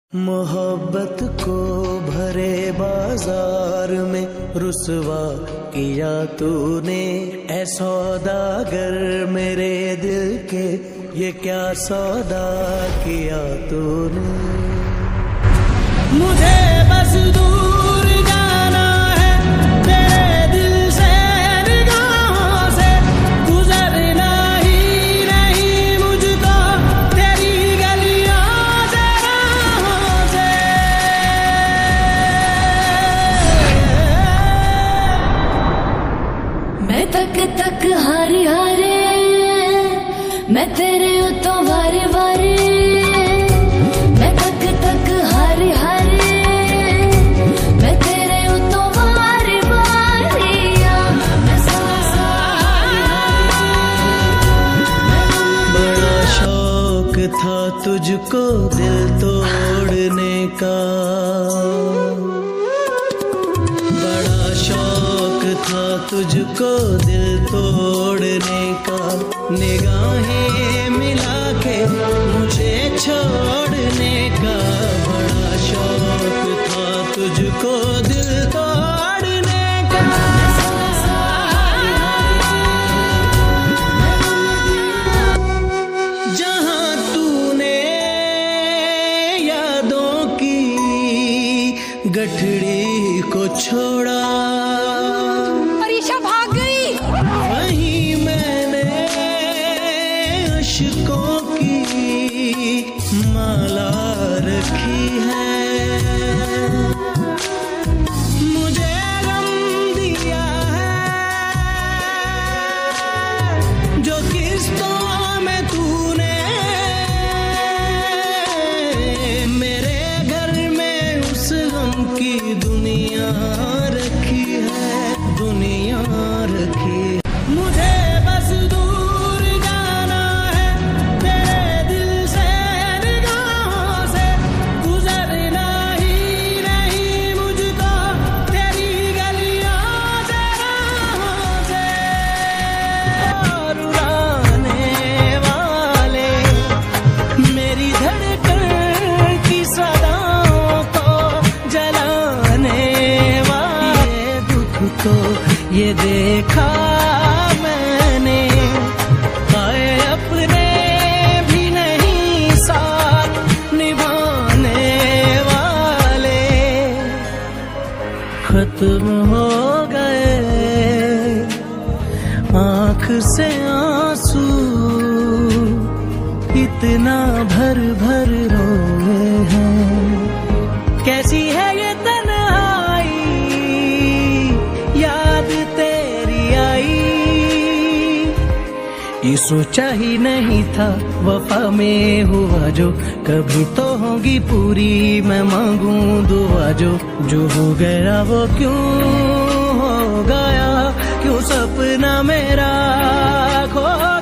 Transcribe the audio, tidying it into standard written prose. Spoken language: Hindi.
मोहब्बत को भरे बाजार में रुसवा किया तूने, ऐ सौदागर मेरे दिल के ये क्या सौदा किया तूने। मुझे बस दूर जाना है तेरे दिल से, निगाहों से गुजरना ही नहीं मुझको तेरी गलियों से, राहों से। मैं तक तक हारे हारे, मैं तेरे उतो वारे वारे, मैं तक तक हारे हारे, मैं तेरे उतो वारे वारे। बड़ा शौक था तुझको दिल तोड़ने का, बड़ा शौक था तुझको दिल तोड़ने का, निगाहें मिला के मुझे छोड़ने का। बड़ा शौक था तुझको दिल तोड़ने का। जहाँ तूने यादों की गठड़ी को छोड़ा, परीक्षा भाग गई, वहीं मैंने अश्कों की माला रखी है। मुझे गम दिया है जो किस्तों में तूने, मेरे घर में उस गम की दुनिया रखी है, दुनिया रखी। मुझे बस दूर जाना है तेरे दिल से, निगाहों से गुजरना ही नहीं मुझको तेरी गलियों से, राहों से। और उड़ाने वाले मेरी धड़कन की सदाओं को जलाने वाले, दुख तो ये देखा मैंने आए अपने भी नहीं साथ निभाने वाले, खत्म हो गए आँख से आंसू, इतना भर भर रोए हैं। कैसी है ये तन्हाई, याद तेरी आई, ये सोचा ही नहीं था वफा में हुआ जो, कभी तो होगी पूरी मैं मांगूं दुआ जो हो गया वो क्यों हो गया, क्यों सपना मेरा खो